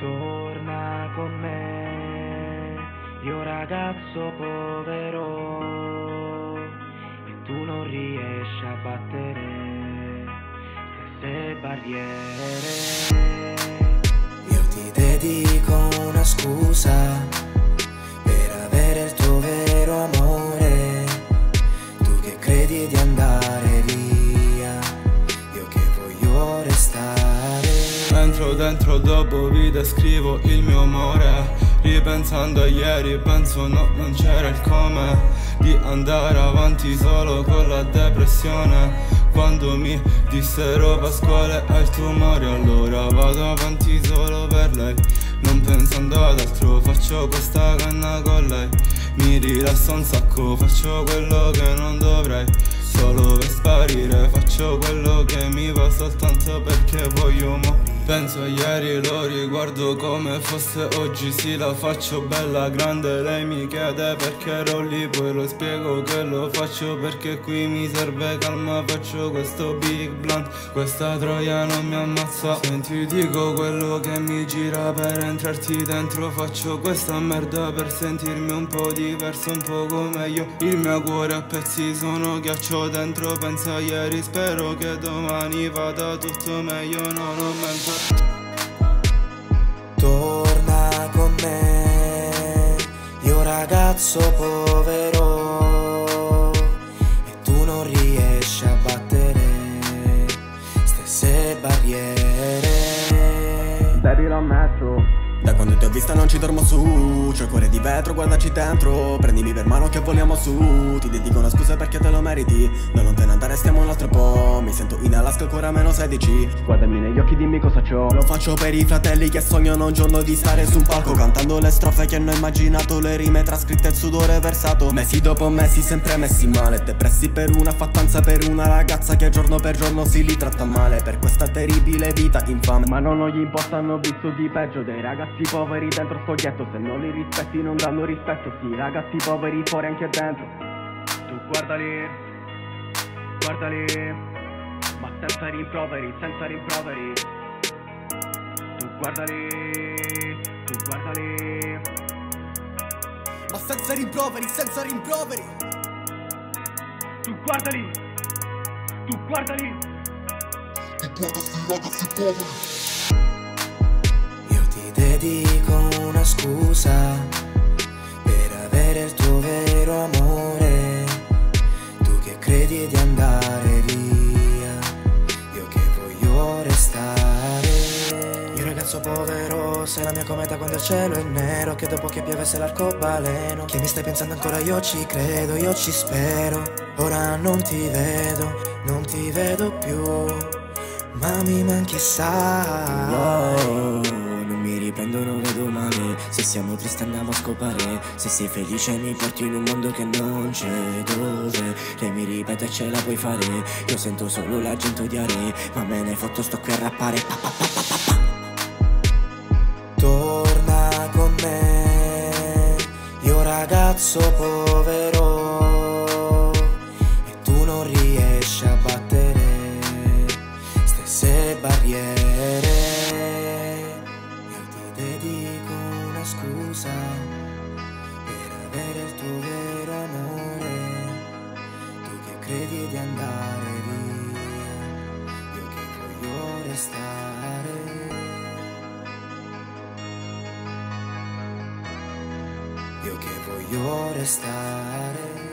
Torna con me, io ragazzo povero, e tu non riesci a battere stesse barriere. Io ti dedico una scusa per avere il tuo vero amore, tu che credi di andare via, io che voglio restare. Entro dentro dopo vi descrivo il mio amore, ripensando a ieri penso no, non c'era il come di andare avanti solo con la depressione. Quando mi dissero Pasquale hai il tumore, allora vado avanti solo per lei, non pensando ad altro, faccio questa canna con lei. Mi rilasso un sacco, faccio quello che non dovrei, solo per sparire, faccio quello che mi va soltanto perché voglio morire. Penso a ieri, lo riguardo come fosse oggi, sì la faccio bella grande, lei mi chiede perché ero lì, poi lo spiego che lo faccio perché qui mi serve calma, faccio questo big blunt, questa troia non mi ammazza. Senti dico quello che mi gira per entrarti dentro, faccio questa merda per sentirmi un po' diverso, un po' come io, il mio cuore a pezzi, sono ghiaccio dentro, pensa a ieri, spero che domani vada tutto meglio, no non mento. Torna con me, io ragazzo povero, e tu non riesci a battere stesse barriere. Baby lo ammetto, da quando ti ho vista non ci dormo su, c'ho il cuore di vetro, guardaci dentro, prendimi per mano che voliamo su, ti dedico una scusa perché te lo meriti, da non te ne andare stiamo un altro po', mi sento in Alaska ancora meno 16, guardami negli occhi dimmi cosa c'ho, lo faccio per i fratelli che sognano un giorno di stare su un palco, cantando le strofe che hanno immaginato, le rime trascritte e il sudore versato, mesi dopo mesi sempre messi male, depressi per una fattanza per una ragazza che giorno per giorno si li tratta male, per questa terribile vita infame, ma non gli importa, hanno vissuti peggio dei ragazzi poveri dentro sto ghetto, se non li rispetti non danno rispetto, sì ragazzi poveri fuori anche dentro. tu guardali, ma senza rimproveri, senza rimproveri. Tu guardali, Ma senza rimproveri, senza rimproveri. tu guardali, ragazzi poveri. Io ti dedico una scusa per avere il tuo vero amore, tu che credi di andare via, io che voglio restare. Io ragazzo povero, sei la mia cometa quando il cielo è nero, che dopo che piove sei l'arcobaleno, che mi stai pensando ancora io ci credo, io ci spero. Ora non ti vedo più, ma mi manchi sai. Non mi riprendo, non vedo male. Se siamo tristi andiamo a scopare, se sei felice mi porti in un mondo che non c'è, dove lei mi ripete ce la puoi fare. Io sento solo la gente odiare, ma me ne fotto, sto qui a rappare. Torna con me, io ragazzo povero, e tu non riesci a battere stesse barriere. Io ti dedico una scusa per avere il tuo vero amore, tu che credi di andare via, io che voglio restare. Io che voglio restare.